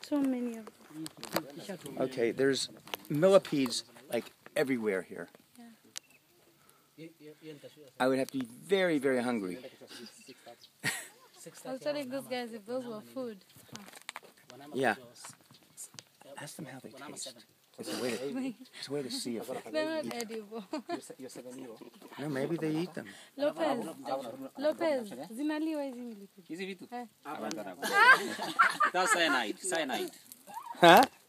so many of them. Okay, there's millipedes like everywhere here. Yeah. I would have to be very, very hungry. I was telling those guys if those were food. Yeah. Ask them how they taste. It's a way to see if they They're not edible. No, maybe they eat them. Lopez, zinaliwa hizi Millipedes. Hizi vitu? That's cyanide. Huh?